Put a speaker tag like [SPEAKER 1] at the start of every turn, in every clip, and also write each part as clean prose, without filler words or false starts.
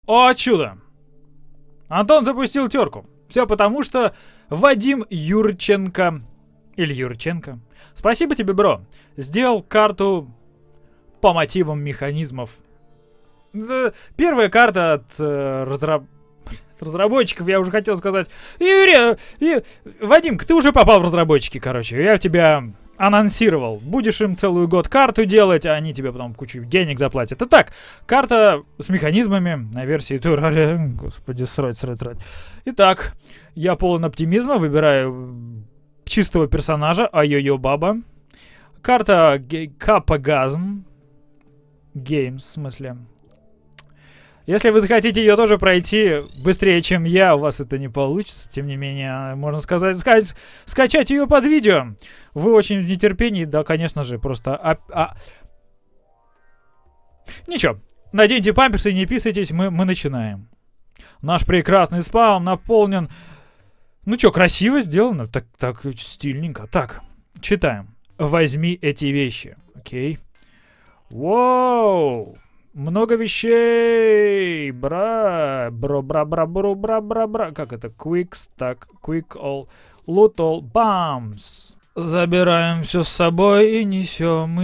[SPEAKER 1] О, чудо! Антон запустил терку. Все потому, что Вадим Юрченко, или Юрченко, спасибо тебе, бро, сделал карту по мотивам механизмов. Первая карта от разработчиков, я уже хотел сказать. Вадимка, ты уже попал в разработчики, короче. Я тебя анонсировал. Будешь им целую год карту делать, а они тебе потом кучу денег заплатят. Итак, карта с механизмами на версии Terraria. Господи, срать. Итак, я полон оптимизма, выбираю чистого персонажа, Айо-Йо Баба. Карта Капагазм. Games, в смысле. Если вы захотите ее тоже пройти быстрее, чем я, у вас это не получится. Тем не менее, можно сказать, скачать ее под видео. Вы очень в нетерпении, да, конечно же, просто... Ничего, наденьте памперсы и не писайтесь, мы начинаем. Наш прекрасный спаун наполнен... Ну что, красиво сделано, так стильненько. Так, читаем. Возьми эти вещи, окей. Воу! Много вещей! Бра! Как это? Quick stack, quick all, loot all, bums! Забираем все с собой и несем.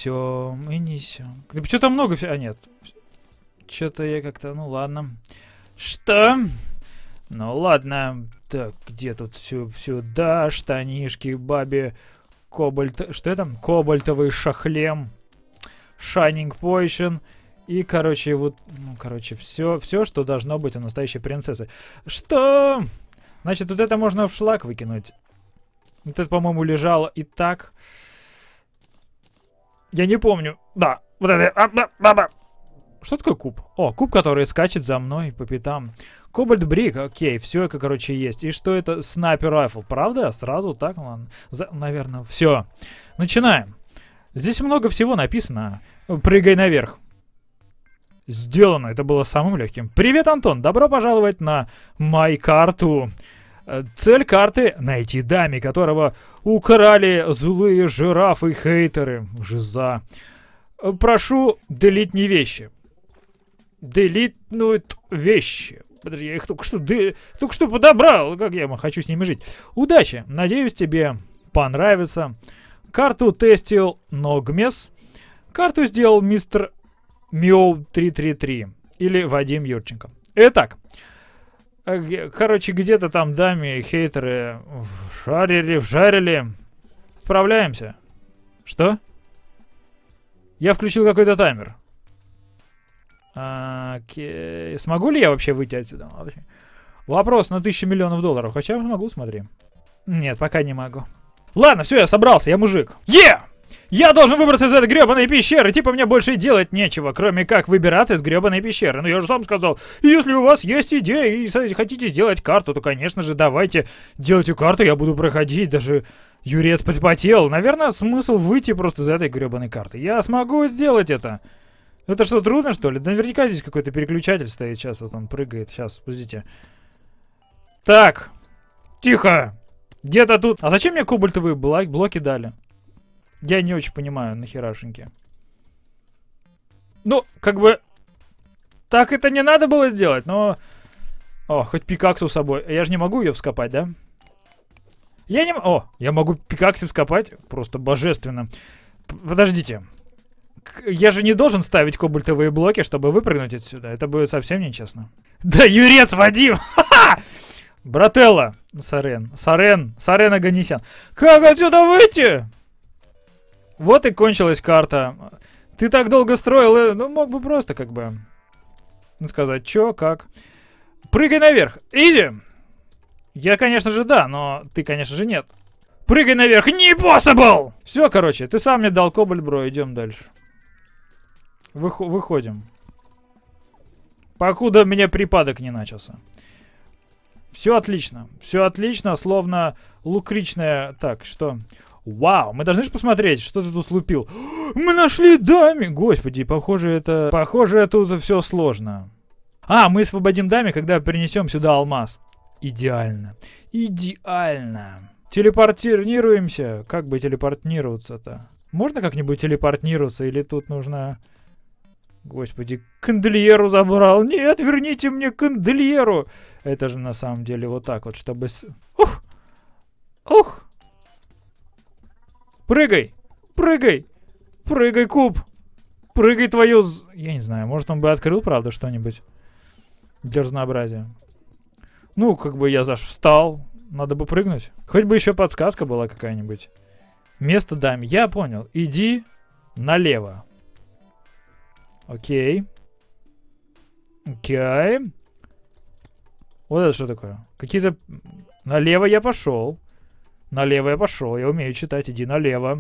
[SPEAKER 1] Что-то много всего. А, нет. Что-то я как-то... Ну, ладно. Что? Ну, ладно. Так, где тут сюда? Штанишки, бабе, кобальт... Что это? Кобальтовый шахлем. Shining Potion. И, короче, вот... Ну, короче, все, что должно быть у настоящей принцессы. Что? Значит, вот это можно в шлак выкинуть. Вот это, по-моему, лежало и так. Я не помню. Да, вот это... Что такое куб? О, куб, который скачет за мной по пятам. Кобальт Брик, окей, все это, короче, есть. И что это? Снайпер райфл, правда? Сразу так, ладно. Наверное, все. Начинаем. Здесь много всего написано. Прыгай наверх. Сделано, это было самым легким. Привет, Антон, добро пожаловать на май-карту. Цель карты — найти даме, которого украли злые жирафы и хейтеры. Жиза. Прошу, делитни вещи. Делитнуть вещи. Подожди, я их только что подобрал. Как я хочу с ними жить? Удачи. Надеюсь, тебе понравится. Карту тестил Ногмес. Карту сделал мистер Миоу 333. Или Вадим Юрченко. Итак. Короче, где-то там даме хейтеры вжарили. Справляемся. Что? Я включил какой-то таймер. Окей. Смогу ли я вообще выйти отсюда? Вопрос на 1000 миллионов долларов. Хотя могу, смотри. Нет, пока не могу. Ладно, все, я собрался, я мужик. Я должен выбраться из этой гребаной пещеры. Типа мне больше и делать нечего, кроме как выбираться из гребаной пещеры. Ну я же сам сказал, если у вас есть идеи и хотите сделать карту, то, конечно же, давайте делайте карту, я буду проходить. Даже Юрец подпотел. Наверное, смысл выйти просто из этой гребаной карты. Я смогу сделать это. Это что, трудно, что ли? Да наверняка здесь какой-то переключатель стоит. Сейчас вот он прыгает. Сейчас, подождите. Так. Тихо. Где-то тут. А зачем мне кобальтовые блоки дали? Я не очень понимаю, нахерашеньки. Ну, как бы... Так это не надо было сделать, но... О, хоть пикаксу с собой. Я же не могу ее вскопать, да? Я не... О, я могу пикаксы вскопать. Просто божественно. Подождите. Я же не должен ставить кобальтовые блоки, чтобы выпрыгнуть отсюда. Это будет совсем нечестно. Да, Юрец, Вадим! Ха-ха! Брателло. Сарен Аганесян. Как отсюда выйти? Вот и кончилась карта. Ты так долго строил, ну мог бы просто как бы сказать, чё, как. Прыгай наверх. Изи. Я, конечно же, да, но ты, конечно же, нет. Прыгай наверх. Не possible! Все, короче, ты сам мне дал кобальт, бро, идем дальше. Выходим. Покуда у меня припадок не начался. Все отлично, словно лукричная... Так, что... Вау, мы должны же посмотреть, что ты тут слупил. Мы нашли даме! Господи, похоже, тут все сложно. А, мы освободим даме, когда принесем сюда алмаз. Идеально. Идеально. Телепортируемся. Как бы телепортироваться-то? Можно как-нибудь телепортироваться? Или тут нужно... Господи, кандельеру забрал. Нет, верните мне кандельеру. Это же на самом деле вот так вот, чтобы... Ух! Ух! Прыгай! Прыгай! Прыгай, куб! Прыгай твою... Я не знаю, может он бы открыл, правда, что-нибудь? Для разнообразия. Ну, как бы я встал. Надо бы прыгнуть. Хоть бы еще подсказка была какая-нибудь. Место даме. Я понял. Иди налево. Окей. Окей. Вот это что такое? Какие-то... Налево я пошел. Налево я пошел. Я умею читать. Иди налево.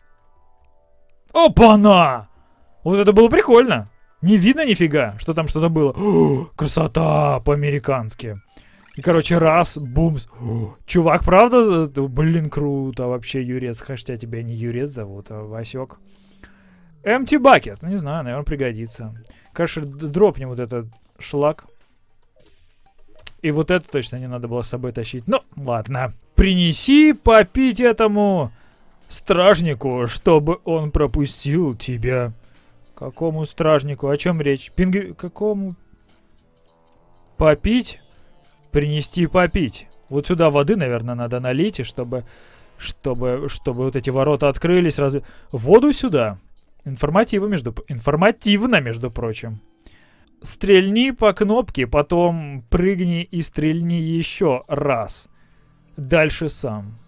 [SPEAKER 1] Опа-на! Вот это было прикольно. Не видно нифига, что там что-то было. О, красота по-американски. И, короче, раз, бумс. О, чувак, правда? Блин, круто вообще, Юрец. Хотя тебя не Юрец зовут, а Васек. Empty bucket. Не знаю, наверное, пригодится. Конечно, дропнем вот этот шлак. И вот это точно не надо было с собой тащить. Ну, ладно. Принеси попить этому стражнику, чтобы он пропустил тебя. Какому стражнику? О чем речь? Какому? Попить? Принести попить. Вот сюда воды, наверное, надо налить, и чтобы вот эти ворота открылись. Воду сюда. Информативно, между прочим. Стрельни по кнопке, потом прыгни и стрельни еще раз. Дальше сам.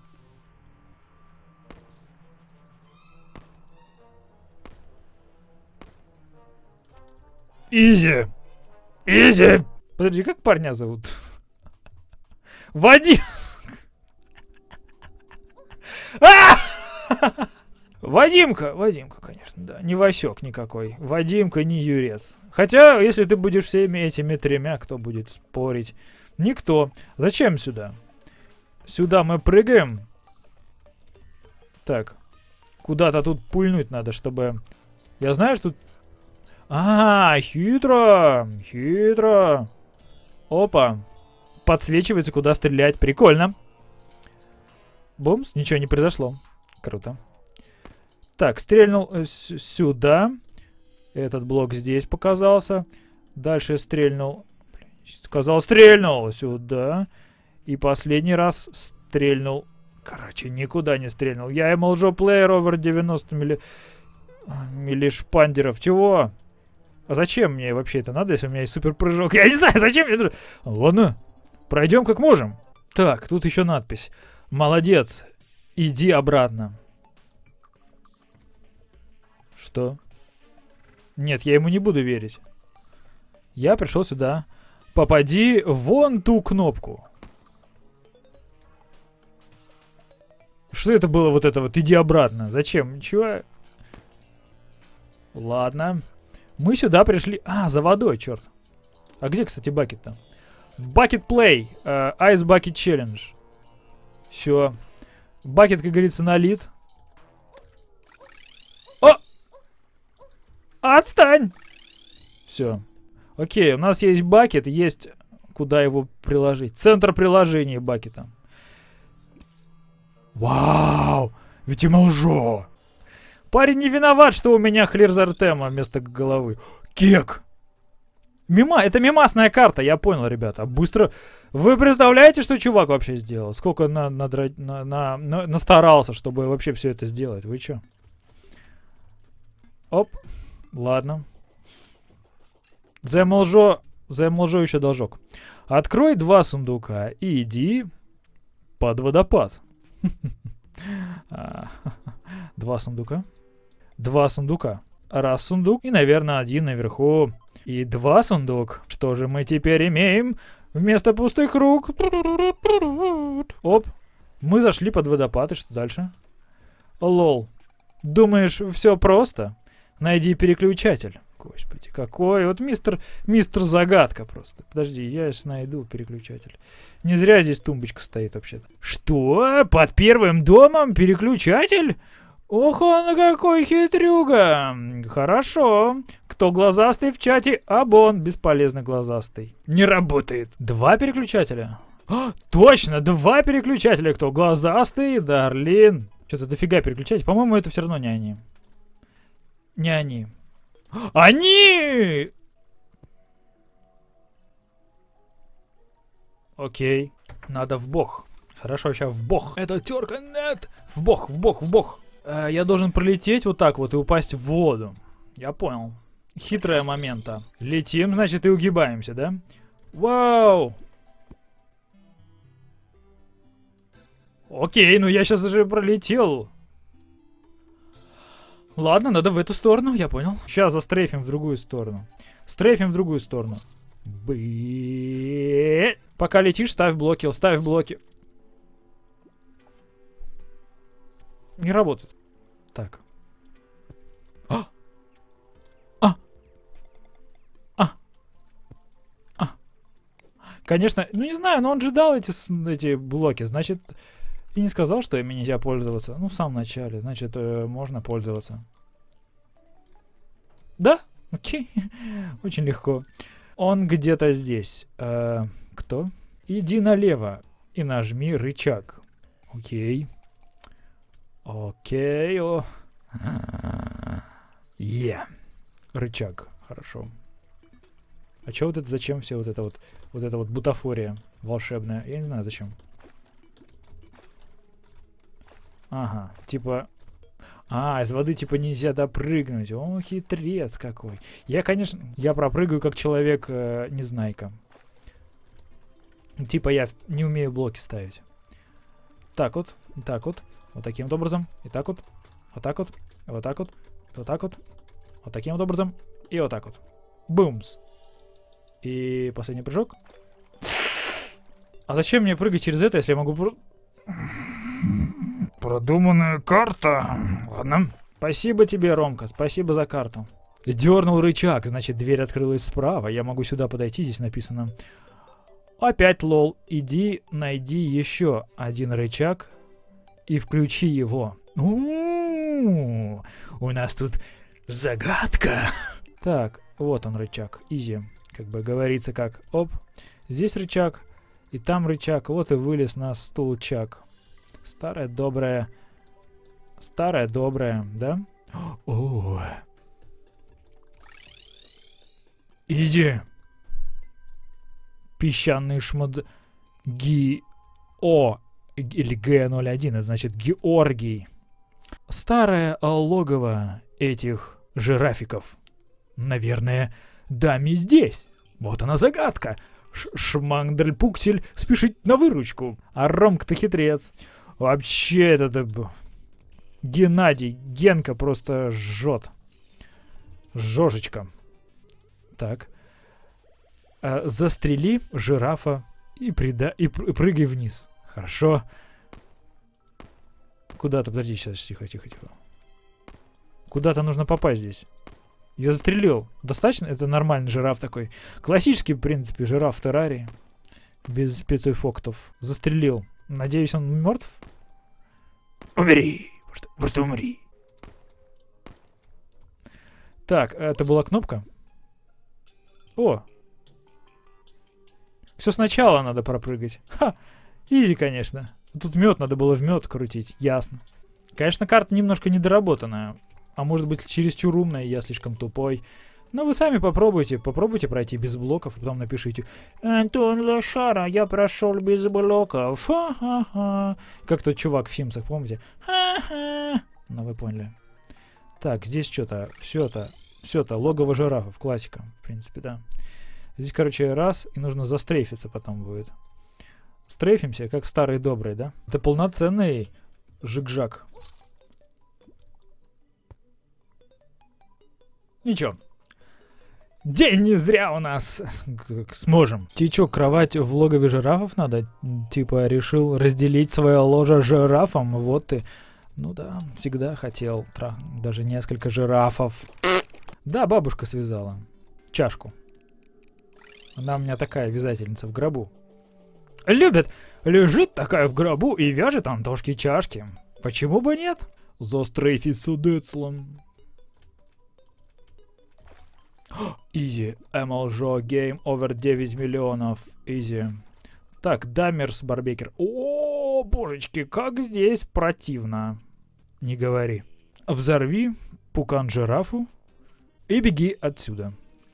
[SPEAKER 1] Изи. Изи. Подожди, как парня зовут? Вадим. Вадимка, конечно, да. Не Васек никакой. Вадимка, не Юрец. Хотя, если ты будешь всеми этими тремя, кто будет спорить? Никто. Зачем сюда? Сюда мы прыгаем. Так. Куда-то тут пульнуть надо, чтобы... Я знаю, что тут... Хитро. Хитро. Опа. Подсвечивается, куда стрелять. Прикольно. Бумс. Ничего не произошло. Круто. Так, стрельнул сюда. Этот блок здесь показался. Дальше стрельнул. Сказал, стрельнул сюда. И последний раз стрельнул. Короче, никуда не стрельнул. Я MLJO плеер over 90 миллишпандеров. Чего? А зачем мне вообще это надо, если у меня есть супер прыжок? Я не знаю, зачем мне... Ладно, пройдем как можем. Так, тут еще надпись. Молодец, иди обратно. Что? Нет, я ему не буду верить. Я пришел сюда. Попади вон ту кнопку. Что это было вот это вот? Иди обратно. Зачем? Чего? Ладно. Мы сюда пришли... за водой, черт. А где, кстати, бакет-то? Bucket Play. Ice Bucket Challenge. Все. Бакет, как говорится, налит. О! Отстань! Все. Окей, у нас есть бакет, есть куда его приложить. Центр приложения бакета. Вау! Ведь MLJO! Парень не виноват, что у меня Хлирзартема вместо головы. Кек! Это мемасная карта, я понял, ребята. Быстро. Вы представляете, что чувак вообще сделал? Сколько настарался, чтобы вообще все это сделать? Вы чё? Оп. Ладно. За MLJO еще должок. Открой 2 сундука и иди под водопад. 2 сундука. 2 сундука. Раз сундук и, наверное, 1 наверху. И 2 сундук. Что же мы теперь имеем вместо пустых рук? Оп. Мы зашли под водопад. И что дальше? Лол. Думаешь, все просто? Найди переключатель. Господи, какой. Вот мистер загадка просто. Подожди, я сейчас найду переключатель. Не зря здесь тумбочка стоит вообще-то. Что? Под первым домом переключатель? Ох, он какой хитрюга. Хорошо. Кто глазастый в чате? Абон. Бесполезно глазастый. Не работает. 2 переключателя. Точно, 2 переключателя. Кто глазастый? Дарлин. Что-то дофига переключателей. По-моему, это все равно не они. Не они. Они! Окей. Надо в бок. Хорошо, сейчас в бок. Это терка, нет. В бок, в бок, в бок. Я должен пролететь вот так вот и упасть в воду. Я понял. Хитрая момента. Летим, значит, и угибаемся, да? Вау! Окей, ну я сейчас уже пролетел. Ладно, надо в эту сторону, я понял. Сейчас застрейфим в другую сторону. Стрейфим в другую сторону. Пока летишь, ставь блоки, ставь блоки. Не работает. Так. Конечно, ну не знаю, но он же дал эти блоки, значит, и не сказал, что ими нельзя пользоваться. Ну, в самом начале, значит, можно пользоваться. Да? Окей. Очень легко. Он где-то здесь. Кто? Иди налево и нажми рычаг. Окей. Окей. Рычаг. Хорошо. А чё вот это, зачем все вот это вот бутафория волшебная? Я не знаю, зачем. Ага, типа... из воды типа нельзя допрыгнуть. О, хитрец какой. Я, конечно, я пропрыгаю как человек незнайка. Типа я не умею блоки ставить. Так вот, вот таким вот образом. И так вот, вот так вот, вот так вот, вот так вот. Вот таким вот образом. И вот так вот. Бумс. И последний прыжок. А зачем мне прыгать через это, если я могу... Продуманная карта. Ладно. Спасибо тебе, Ромка. Спасибо за карту. Дернул рычаг, значит, дверь открылась справа. Я могу сюда подойти, здесь написано. Опять лол. Иди, найди еще один рычаг и включи его. У нас тут загадка. Так, вот он рычаг. Изи. Как бы говорится, как оп. Здесь рычаг. И там рычаг. Вот и вылез на стулчак. Старая добрая, да? О, иди. Песчаный шмот или Г01, это значит Георгий. Старое логово этих жирафиков. Наверное, даме здесь. Вот она загадка. Шмандрель-пуксель спешит на выручку. А Ромка-то хитрец. Вообще этот Геннадий, Генка просто жжет. Жожечка. Так. Застрели жирафа и прыгай вниз. Хорошо. Куда-то, подожди, сейчас, тихо. Куда-то нужно попасть здесь. Я застрелил. Достаточно? Это нормальный жираф такой. Классический, в принципе, жираф в террарии. Без спецэффектов. Застрелил. Надеюсь, он мертв? Умри! Просто умри. Так, это была кнопка. О! Все сначала надо пропрыгать. Ха! Изи, конечно. Тут мед, надо было в мед крутить. Ясно. Конечно, карта немножко недоработанная. А может быть, чересчур умная, я слишком тупой. Но вы сами попробуйте пройти без блоков, а потом напишите: Антон Лошара, я прошел без блоков. Ха-ха-ха. Как тот чувак в Фимсах, помните? Ха-ха. Ну, вы поняли. Так, здесь что-то, все это, логово жирафов, классика, в принципе, да. Здесь, короче, раз, и нужно застрейфиться потом будет. Стрейфимся, как в старые добрые, да? Это полноценный жик-жак. Ничего. День не зря у нас. Сможем. Тебе что, кровать в логове жирафов надо? Типа решил разделить свое ложе жирафом? Вот ты. Ну да, всегда хотел. Даже несколько жирафов. Да, бабушка связала. Чашку. Она у меня такая вязательница в гробу. Любит. Лежит такая в гробу и вяжет антошки-чашки. Почему бы нет? Застрейфиться Децлом. Изи. MLJO Game over 9 миллионов. Изи. Так, Дамерс Барбекер. О, божечки, как здесь противно. Не говори. Взорви пукан жирафу И беги отсюда.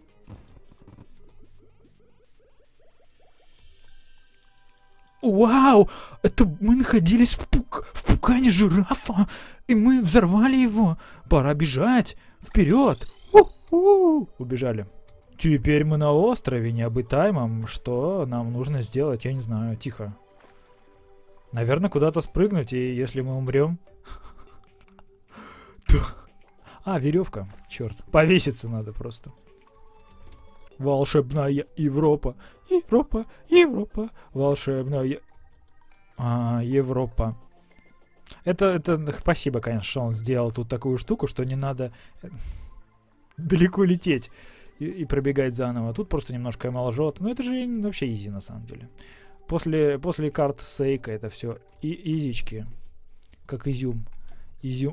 [SPEAKER 1] Вау! Это мы находились в пукане жирафа, и мы взорвали его. Пора бежать. Вперед! Убежали. Теперь мы на острове необитаемом. Что нам нужно сделать? Я не знаю. Тихо. Наверное, куда-то спрыгнуть, и если мы умрем... А, веревка. Черт. Повеситься надо просто. Волшебная Европа. Европа, Европа. Волшебная... Европа. Это спасибо, конечно, что он сделал тут такую штуку, что не надо далеко лететь и пробегать заново. Тут просто немножко ML жжет. Но это же вообще изи на самом деле. После карт Сейка это все изички. Как изюм. Изюм.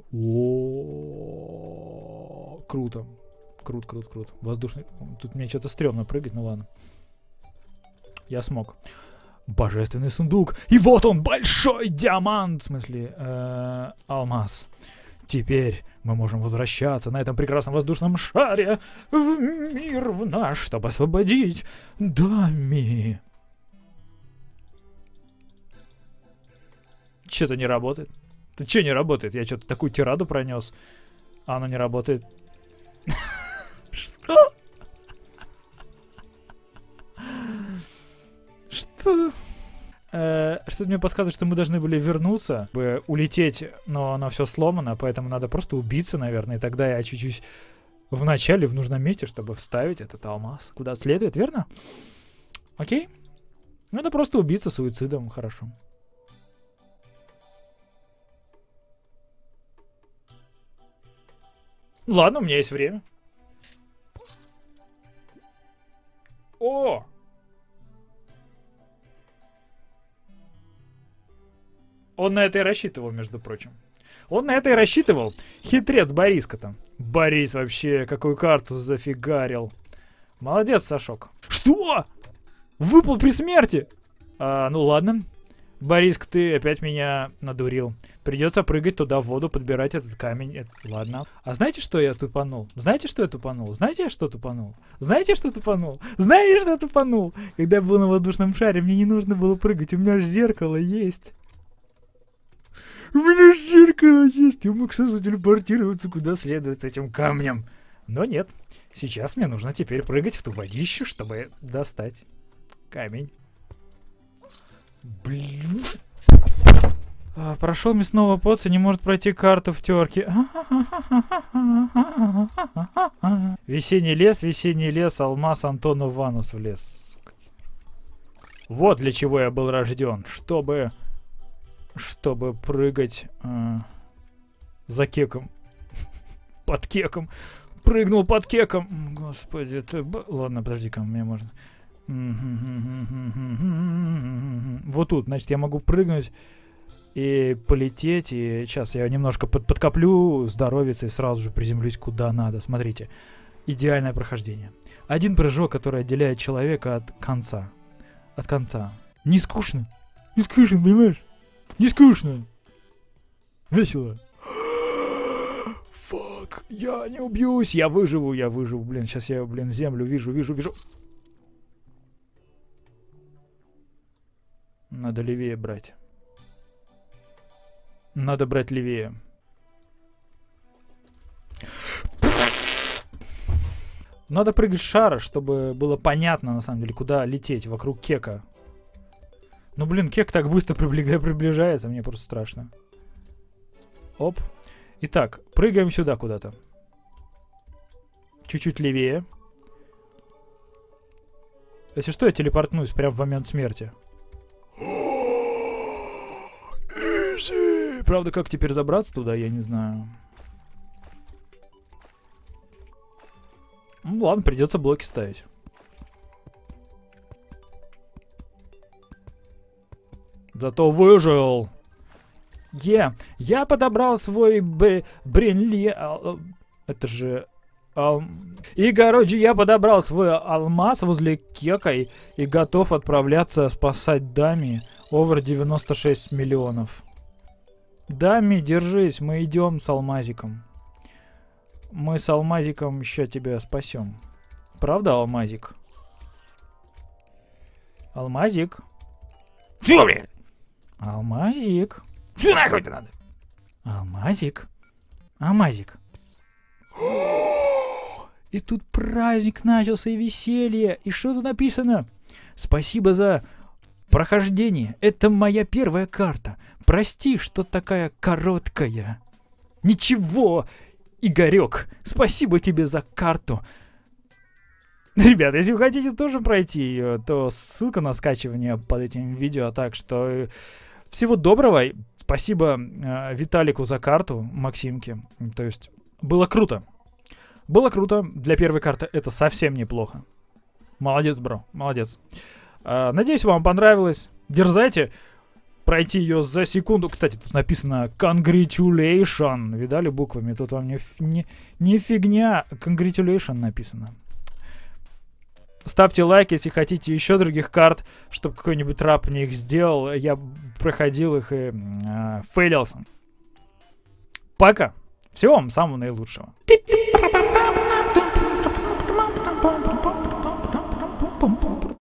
[SPEAKER 1] О, круто. Круто. Воздушный. Тут мне что-то стрёмно прыгать, ну ладно. Я смог. Божественный сундук. И вот он, большой диамант. В смысле, алмаз. Теперь мы можем возвращаться на этом прекрасном воздушном шаре в мир в наш, чтобы освободить Дами. Что-то не работает. Ты что не работает? Я что-то такую тираду пронес, а оно не работает. Что? Что? Что-то мне подсказывает, что мы должны были вернуться, улететь, но оно все сломано, поэтому надо просто убиться, наверное, и тогда я очучусь в начале, в нужном месте, чтобы вставить этот алмаз куда следует, верно? Окей? Надо просто убиться суицидом, хорошо. Ладно, у меня есть время. О! Он на это и рассчитывал, между прочим. Он на это и рассчитывал. Хитрец Бориска там. Борис вообще какую карту зафигарил. Молодец, Сашок. Что? Выпал при смерти? Ну ладно. Бориск, ты опять меня надурил. Придется прыгать туда в воду, подбирать этот камень. Ладно. А знаете, что я тупанул? Знаете, что я тупанул? Знаете, я что тупанул? Знаете, что тупанул? Знаете, что тупанул? Когда я был на воздушном шаре, мне не нужно было прыгать. У меня же зеркало есть. У меня же зеркало есть. Я мог сразу телепортироваться куда следует с этим камнем. Но нет. Сейчас мне нужно теперь прыгать в ту водищу, чтобы достать камень. Блин. Прошел мясного поца, не может пройти карту в терке. Весенний лес, алмаз, Антону Ванус в лес. Вот для чего я был рожден. Чтобы прыгать за кеком. Под кеком. Прыгнул под кеком. Господи, это... Ладно, подожди-ка, мне можно... Вот тут, значит, я могу прыгнуть и полететь. И сейчас я немножко подкоплю здоровиться и сразу же приземлюсь куда надо. Смотрите, идеальное прохождение. Один прыжок, который отделяет человека от конца. От конца. Не скучно. Не скучно, понимаешь? Не скучно. Весело. Фак, я не убьюсь. Я выживу. Блин, сейчас я, землю вижу. Надо левее брать. Надо брать левее. Надо прыгать с шара, чтобы было понятно, на самом деле, куда лететь вокруг кека. Ну, блин, кек так быстро приближается, мне просто страшно. Оп. Итак, прыгаем сюда куда-то. Чуть-чуть левее. Если что, я телепортнусь прямо в момент смерти. Правда, как теперь забраться туда, я не знаю. Ну ладно, придется блоки ставить. Зато выжил. Я подобрал свой Бренли... Это же... И, короче, я подобрал свой алмаз возле кека и готов отправляться спасать Дами. Over 96 миллионов. Дами, держись, мы идем с алмазиком. Мы с Алмазиком еще тебя спасем. Правда, Алмазик? Алмазик?
[SPEAKER 2] Что, блядь?
[SPEAKER 1] Алмазик?
[SPEAKER 2] Что нахуй это надо?
[SPEAKER 1] Алмазик? Алмазик? И тут праздник начался, и веселье. И что тут написано? Спасибо за прохождение. Это моя первая карта. Прости, что такая короткая. Ничего, Игорек, спасибо тебе за карту. Ребята, если вы хотите тоже пройти ее, то ссылка на скачивание под этим видео. Так что всего доброго. Спасибо Виталику за карту, Максимке. То есть было круто. Было круто. Для первой карты это совсем неплохо. Молодец, бро, молодец. Надеюсь, вам понравилось. Дерзайте пройти ее за секунду. Кстати, тут написано congratulation. Видали буквами? Тут вам не фигня. Congratulation написано. Ставьте лайк, если хотите еще других карт, чтобы какой-нибудь раб мне их сделал. Я проходил их и фейлился. Пока. Всего вам самого наилучшего.